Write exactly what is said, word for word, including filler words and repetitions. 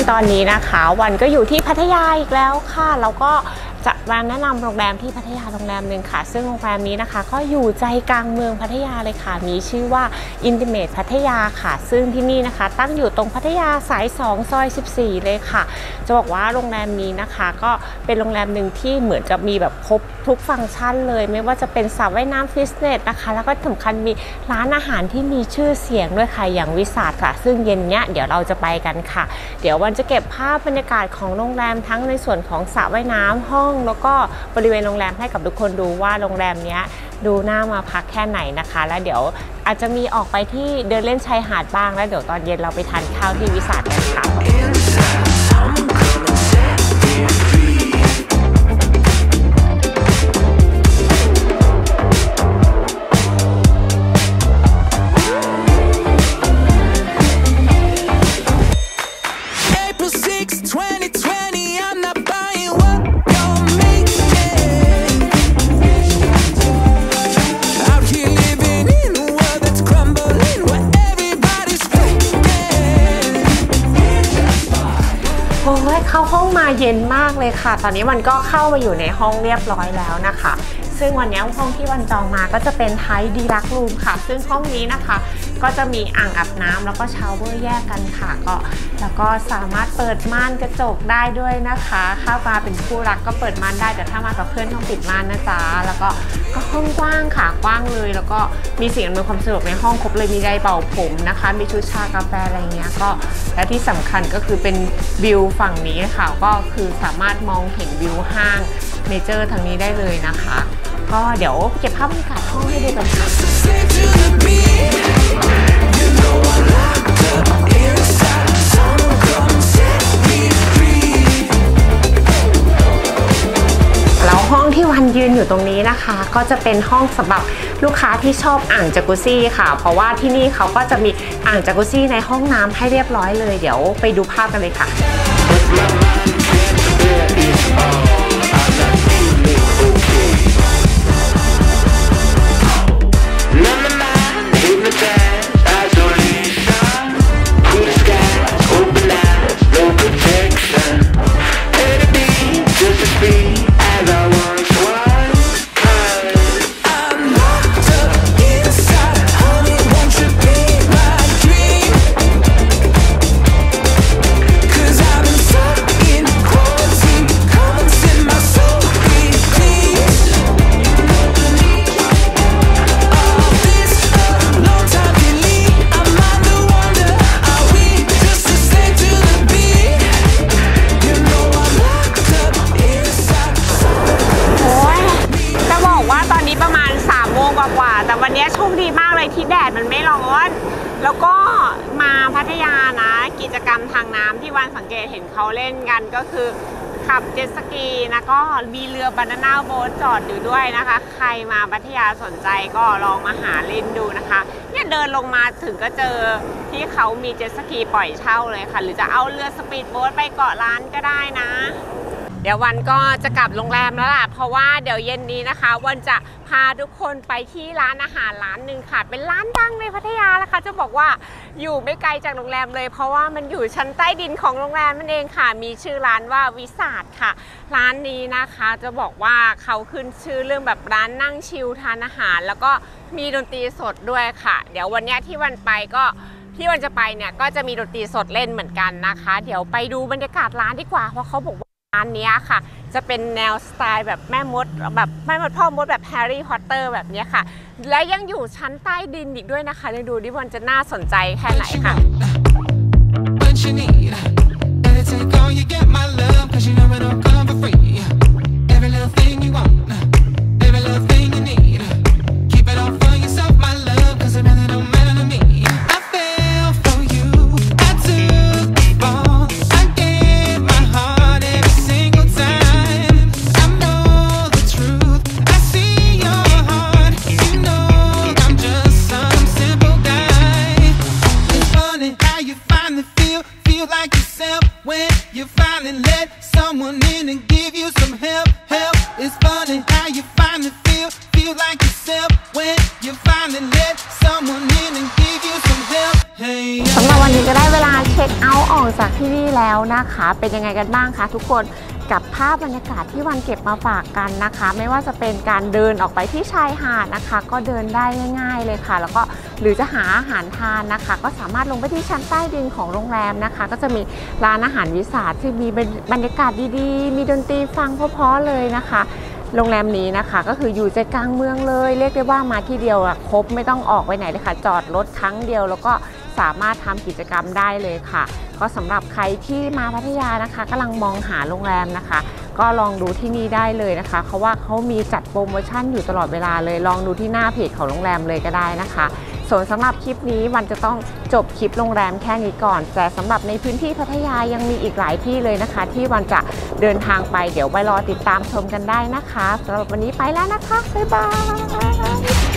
ตอนนี้นะคะวันก็อยู่ที่พัทยาอีกแล้วค่ะแล้วก็จะมาแนะนำโรงแรมที่พัทยาโรงแรมหนึ่งค่ะซึ่งโรงแรมนี้นะคะก็อยู่ใจกลางเมืองพัทยาเลยค่ะมีชื่อว่า Intimate พัทยาค่ะซึ่งที่นี่นะคะตั้งอยู่ตรงพัทยาสายสองซอยสิบสี่เลยค่ะจะบอกว่าโรงแรมนี้นะคะก็เป็นโรงแรมหนึ่งที่เหมือนจะมีแบบครบทุกฟังก์ชันเลยไม่ว่าจะเป็นสระว่ายน้ำฟิตเนสนะคะแล้วก็สำคัญมีร้านอาหารที่มีชื่อเสียงด้วยค่ะอย่างวิสาทค่ะซึ่งเย็นเนี้ยเดี๋ยวเราจะไปกันค่ะเดี๋ยววันจะเก็บภาพบรรยากาศของโรงแรมทั้งในส่วนของสระว่ายน้ำห้องแล้วก็บริเวณโรงแรมให้กับทุกคนดูว่าโรงแรมนี้ดูน่ามาพักแค่ไหนนะคะแล้วเดี๋ยวอาจจะมีออกไปที่เดินเล่นชายหาดบ้างแล้วเดี๋ยวตอนเย็นเราไปทานข้าวที่วิสาทกันค่ะเข้าห้องมาเย็นมากเลยค่ะตอนนี้วันก็เข้ามาอยู่ในห้องเรียบร้อยแล้วนะคะซึ่งวันนี้ห้องที่วันจองมาก็จะเป็นไทยดีลักซ์รูมค่ะซึ่งห้องนี้นะคะก็จะมีอ่างอาบน้ำแล้วก็ชาวเวอร์แยกกันค่ะก็แล้วก็สามารถเปิดม่านกระจกได้ด้วยนะคะถ้ามาเป็นคู่รักก็เปิดม่านได้แต่ถ้ามากับเพื่อนต้องปิดม่านนะจ๊ะแล้วก็ก็ห้องกว้างค่ะกว้างเลยแล้วก็มีสิ่งอำนวยความสะดวกในห้องครบเลยมีไดร์เป่าผมนะคะมีชุดชากาแฟอะไรเงี้ยก็และที่สำคัญก็คือเป็นวิวฝั่งนี้ค่ะก็คือสามารถมองเห็นวิวห้างเมเจอร์ทางนี้ได้เลยนะคะก็เดี๋ยวเก็บภาพบรรยากาศห้องให้ดูกันค่ะแล้วห้องที่วันยืนอยู่ตรงนี้นะคะก็จะเป็นห้องสำหรับลูกค้าที่ชอบอ่างจากุซี่ค่ะเพราะว่าที่นี่เขาก็จะมีอ่างจากุซี่ในห้องน้ำให้เรียบร้อยเลยเดี๋ยวไปดูภาพกันเลยค่ะแต่วันนี้โชคดีมากเลยที่แดดมันไม่ร้อนแล้วก็มาพัทยานะกิจกรรมทางน้ำที่วันสังเกตเห็นเขาเล่นกันก็คือขับเจ็ตสกีนะก็มีเรือบานาน่าโบ๊ทจอดอยู่ด้วยนะคะใครมาพัทยาสนใจก็ลองมาหาเล่นดูนะคะเนี่ยเดินลงมาถึงก็เจอที่เขามีเจ็ตสกีปล่อยเช่าเลยค่ะหรือจะเอาเรือสปีดโบ๊ทไปเกาะล้านก็ได้นะเดี๋ยววันก็จะกลับโรงแรมแล้วล่ะเพราะว่าเดี๋ยวเย็นนี้นะคะวันจะพาทุกคนไปที่ร้านอาหารร้านหนึ่งค่ะเป็นร้านดังในพัทยาแล้วค่ะจะบอกว่าอยู่ไม่ไกลจากโรงแรมเลยเพราะว่ามันอยู่ชั้นใต้ดินของโรงแรมนั่นเองค่ะมีชื่อร้านว่าวิสาทค่ะร้านนี้นะคะจะบอกว่าเขาขึ้นชื่อเรื่องแบบร้านนั่งชิลทานอาหารแล้วก็มีดนตรีสดด้วยค่ะเดี๋ยววันนี้ที่วันไปก็ที่วันจะไปเนี่ยก็จะมีดนตรีสดเล่นเหมือนกันนะคะเดี๋ยวไปดูบรรยากาศร้านดีกว่าเพราะเขาบอกร้านนี้ค่ะจะเป็นแนวสไตล์แบบแม่มดแบบแม่มดพ่อมดแบบแฮร์รี่พอตเตอร์แบบนี้ค่ะและยังอยู่ชั้นใต้ดินอีกด้วยนะคะยังดูดิว่าจะน่าสนใจแค่ไหนค่ะสำหรับวันนี้ก็ได้เวลาเช็ช็คเอาท์ออกจากที่นี่แล้วนะคะเป็นยังไงกันบ้างคะทุกคนกับภาพบรรยากาศที่วันเก็บมาฝากกันนะคะไม่ว่าจะเป็นการเดินออกไปที่ชายหาดนะคะก็เดินได้ง่ายๆเลยค่ะแล้วก็หรือจะหาอาหารทานนะคะก็สามารถลงไปที่ชั้นใต้ดินของโรงแรมนะคะก็จะมีร้านอาหารวิสาที่มีบรรยากาศดีๆมีดนตรีฟังเพราะๆเลยนะคะโรงแรมนี้นะคะก็คืออยู่ใจกลางเมืองเลยเรียกได้ว่ามาที่เดียวครบไม่ต้องออกไปไหนเลยค่ะจอดรถครั้งเดียวแล้วก็สามารถทำกิจกรรมได้เลยค่ะก็สำหรับใครที่มาพัทยานะคะกำลังมองหาโรงแรมนะคะก็ลองดูที่นี่ได้เลยนะคะเพราะว่าเขามีจัดโปรโมชั่นอยู่ตลอดเวลาเลยลองดูที่หน้าเพจของโรงแรมเลยก็ได้นะคะส่วนสำหรับคลิปนี้วันจะต้องจบคลิปโรงแรมแค่นี้ก่อนแต่สำหรับในพื้นที่พัทยายังมีอีกหลายที่เลยนะคะที่วันจะเดินทางไปเดี๋ยวไปรอติดตามชมกันได้นะคะสำหรับวันนี้ไปแล้วนะคะบ๊ายบาย